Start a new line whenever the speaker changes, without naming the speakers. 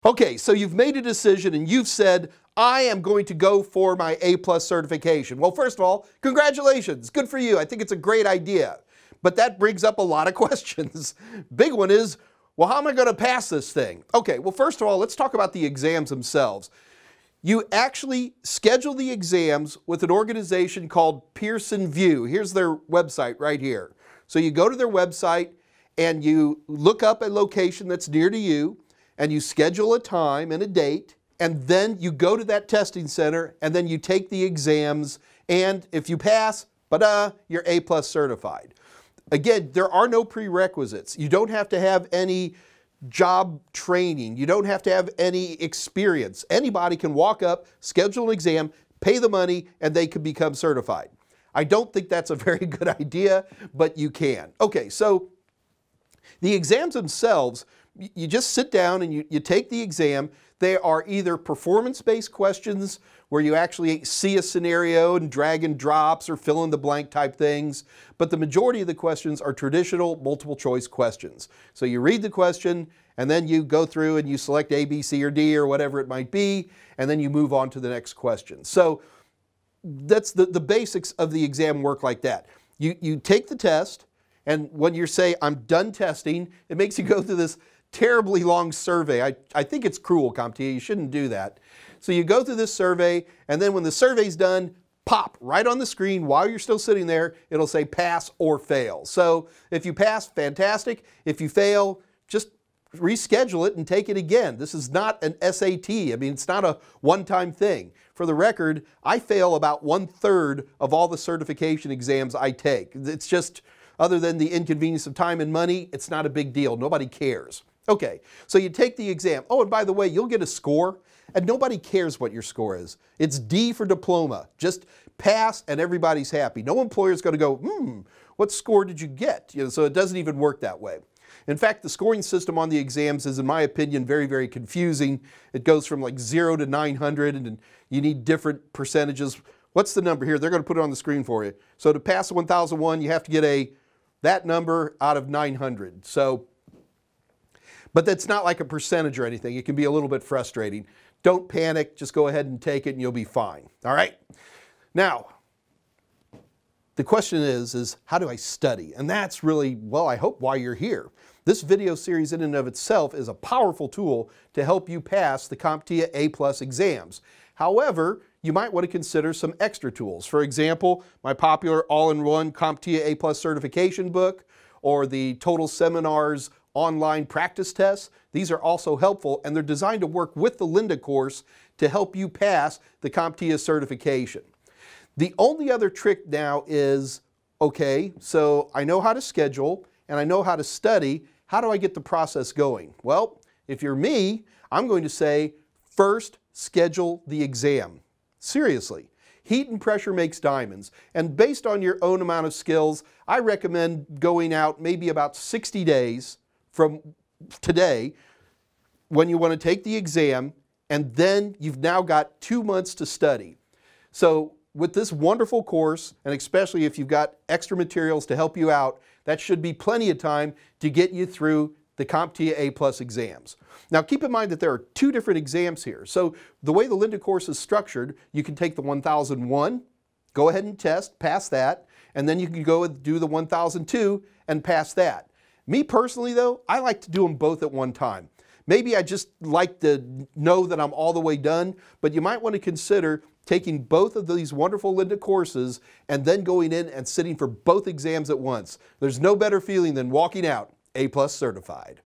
Okay, so you've made a decision and you've said, I am going to go for my A+ certification. Well, first of all, congratulations. Good for you. I think it's a great idea. But that brings up a lot of questions. Big one is, well, how am I going to pass this thing? Okay, well, first of all, let's talk about the exams themselves. You actually schedule the exams with an organization called Pearson VUE. Here's their website right here. So you go to their website and you look up a location that's near to you, and you schedule a time and a date, and then you go to that testing center, and then you take the exams, and if you pass, you're A+ certified. Again, there are no prerequisites. You don't have to have any job training. You don't have to have any experience. Anybody can walk up, schedule an exam, pay the money, and they can become certified. I don't think that's a very good idea, but you can. Okay, so the exams themselves, you just sit down and you take the exam. They are either performance-based questions where you actually see a scenario and drag and drops or fill in the blank type things, but the majority of the questions are traditional multiple choice questions. So you read the question and then you go through and you select A, B, C, or D or whatever it might be, and then you move on to the next question. So that's the basics of the exam work like that. You take the test, and when you say, I'm done testing, it makes you go through this terribly long survey. I think it's cruel, CompTIA. You shouldn't do that. So you go through this survey, and then when the survey's done, pop, right on the screen while you're still sitting there, it'll say pass or fail. So if you pass, fantastic. If you fail, just reschedule it and take it again. This is not an SAT. I mean, it's not a one-time thing. For the record, I fail about 1/3 of all the certification exams I take. It's just, other than the inconvenience of time and money, it's not a big deal. Nobody cares. Okay, so you take the exam. Oh, and by the way, you'll get a score, and nobody cares what your score is. It's D for diploma. Just pass, and everybody's happy. No employer's going to go, what score did you get? So it doesn't even work that way. In fact, the scoring system on the exams is, in my opinion, very, very confusing. It goes from like 0 to 900, and you need different percentages. What's the number here? They're going to put it on the screen for you. So to pass the 1001, you have to get that number out of 900. So, but that's not like a percentage or anything. It can be a little bit frustrating. Don't panic. Just go ahead and take it and you'll be fine. All right? Now, the question is how do I study? And that's really, well, I hope why you're here. This video series in and of itself is a powerful tool to help you pass the CompTIA A+ exams. However, you might want to consider some extra tools. For example, my popular all-in-one CompTIA A+ certification book, or the TotalSeminars online practice tests. These are also helpful, and they're designed to work with the Lynda course to help you pass the CompTIA certification. The only other trick now is, okay, so I know how to schedule and I know how to study. How do I get the process going? Well, if you're me, I'm going to say, first, schedule the exam. Seriously. Heat and pressure makes diamonds. And based on your own amount of skills, I recommend going out maybe about 60 days from today when you want to take the exam, and then you've now got 2 months to study. So with this wonderful course, and especially if you've got extra materials to help you out, that should be plenty of time to get you through the CompTIA A+ exams. Now keep in mind that there are 2 different exams here. So the way the Lynda course is structured, you can take the 1001, go ahead and test, pass that, and then you can go and do the 1002 and pass that. Me personally though, I like to do them both at one time. Maybe I just like to know that I'm all the way done, but you might want to consider taking both of these wonderful Lynda courses and then going in and sitting for both exams at once. There's no better feeling than walking out A+ certified.